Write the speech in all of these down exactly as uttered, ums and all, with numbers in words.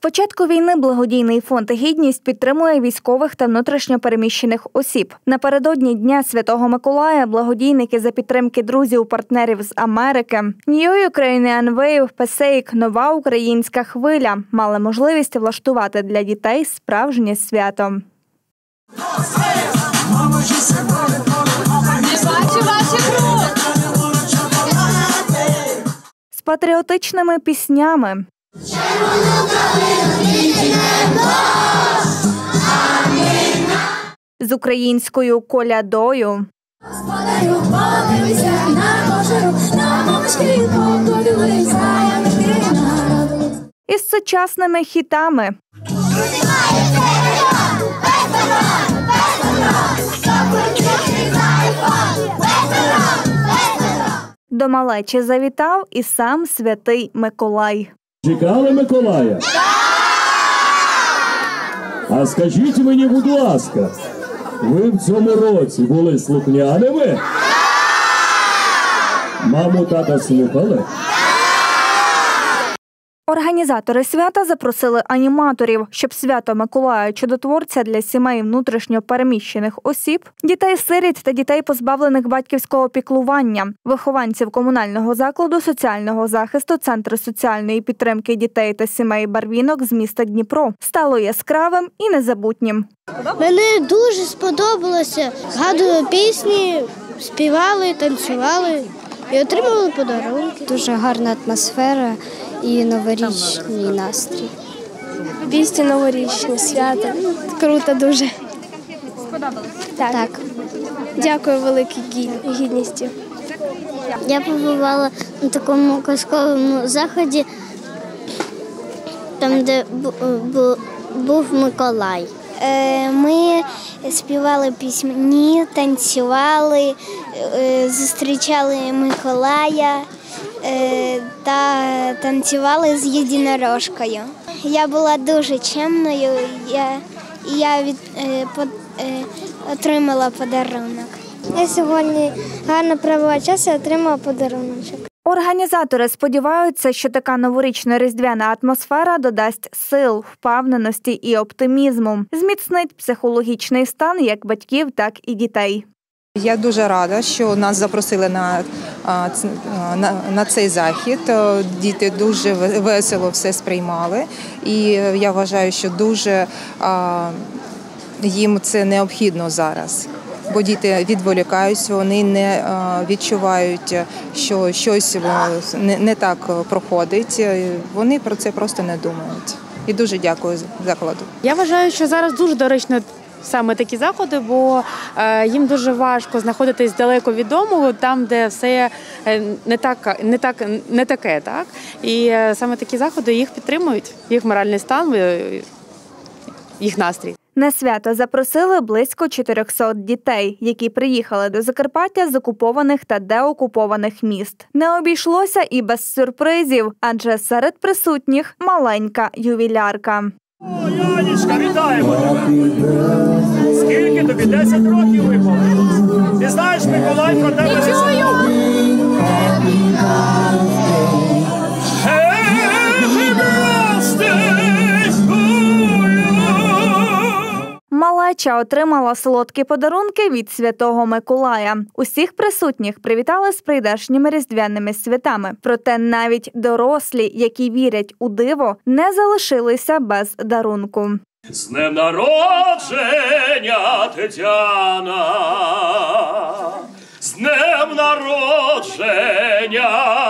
початку війни благодійний фонд «Гідність» підтримує військових та внутрішньо переміщених осіб. Напередодні Дня Святого Миколая благодійники за підтримки друзів-партнерів з Америки New Ukrainian Wave Passaic «Нова українська хвиля» мали можливість влаштувати для дітей справжнє свято. З патріотичними піснями, з українською колядою, і з сучасними хітами. До малечі завітав і сам святий Миколай. Чекали Миколая? А скажіть мені, будь ласка, ви в цьому році були слухняними? Маму, тата слухали? Організатори свята запросили аніматорів, щоб свято Миколая Чудотворця для сімей внутрішньо переміщених осіб, дітей-сиріт та дітей, позбавлених батьківського піклування, вихованців комунального закладу соціального захисту Центру соціальної підтримки дітей та сімей Барвінок з міста Дніпро стало яскравим і незабутнім. Мені дуже сподобалося. Згадували пісні, співали, танцювали і отримали подарунки. Дуже гарна атмосфера і новорічний настрій. Пісні новорічні, свято. Круто дуже. Сподобалось? Так. так. Дякую великій гідності. Я побувала на такому казковому заході, там, де був Миколай. Ми співали пісні, танцювали, зустрічали Миколая та танцювали з єдинорожкою. Я була дуже чемною, я, я від, под, отримала подарунок. Я сьогодні гарно провела час і отримала подарунок. Організатори сподіваються, що така новорічно-різдвяна атмосфера додасть сил, впевненості і оптимізму, зміцнить психологічний стан як батьків, так і дітей. Я дуже рада, що нас запросили на, на, на цей захід. Діти дуже весело все сприймали. І я вважаю, що дуже їм це необхідно зараз. Бо діти відволікаються, вони не відчувають, що щось не, не так проходить. Вони про це просто не думають. І дуже дякую закладу. Я вважаю, що зараз дуже доречно саме такі заходи, бо їм дуже важко знаходитись далеко від дому, там, де все не так, не так, не таке, так? І саме такі заходи їх підтримують, їх моральний стан, їх настрій. На свято запросили близько чотирьохсот дітей, які приїхали до Закарпаття з окупованих та деокупованих міст. Не обійшлося і без сюрпризів, адже серед присутніх маленька ювілярка. О, Янічка, вітаємо тебе! Скільки тобі? Десять років виповнилось. Ти знаєш, Миколай про тебе не забув. Малеча отримала солодкі подарунки від Святого Миколая. Усіх присутніх привітали з прийдешніми різдвяними святами. Проте навіть дорослі, які вірять у диво, не залишилися без дарунку. З днем народження, Тетяна! З днем народження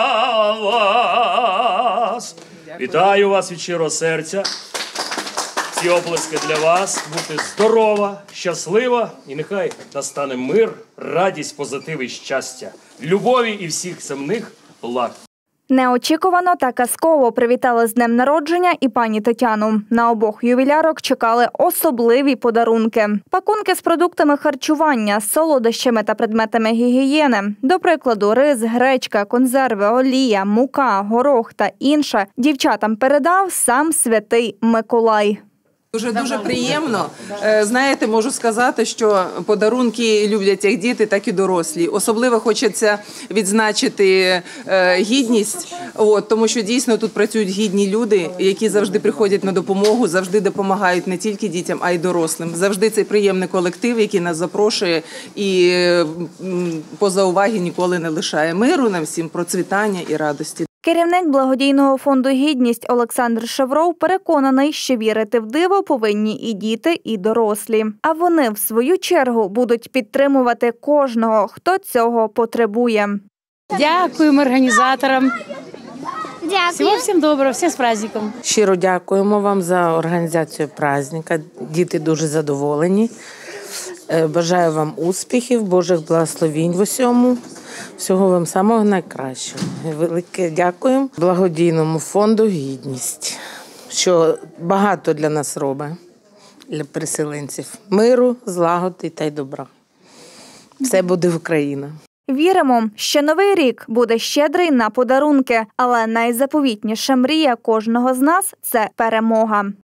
вас! Вітаю вас від щирого серця. Ці оплески для вас. Бути здорова, щаслива і нехай настане мир, радість, позитив і щастя, любові і всіх земних благ. Неочікувано та казково привітали з днем народження і пані Тетяну. На обох ювілярок чекали особливі подарунки. Пакунки з продуктами харчування, солодощами та предметами гігієни. До прикладу, рис, гречка, консерви, олія, мука, горох та інше дівчатам передав сам святий Миколай. Дуже-дуже приємно. Е, Знаєте, можу сказати, що подарунки люблять як діти, так і дорослі. Особливо хочеться відзначити е, гідність, от, тому що дійсно тут працюють гідні люди, які завжди приходять на допомогу, завжди допомагають не тільки дітям, а й дорослим. Завжди цей приємний колектив, який нас запрошує і м, поза уваги ніколи не лишає. Миру нам всім, процвітання і радості. Керівник благодійного фонду «Гідність» Олександр Шевров переконаний, що вірити в диво повинні і діти, і дорослі. А вони, в свою чергу, будуть підтримувати кожного, хто цього потребує. Дякуємо організаторам. Дякую. Всього всім доброго, всіх з праздником. Щиро дякуємо вам за організацію праздника. Діти дуже задоволені. Бажаю вам успіхів, Божих благословінь в усьому. Всього вам самого найкращого. Велике дякуємо благодійному фонду «Гідність», що багато для нас робить, для переселенців. Миру, злагоди та й добра. Все буде Україна. Віримо, що новий рік буде щедрий на подарунки, але найзаповітніша мрія кожного з нас – це перемога.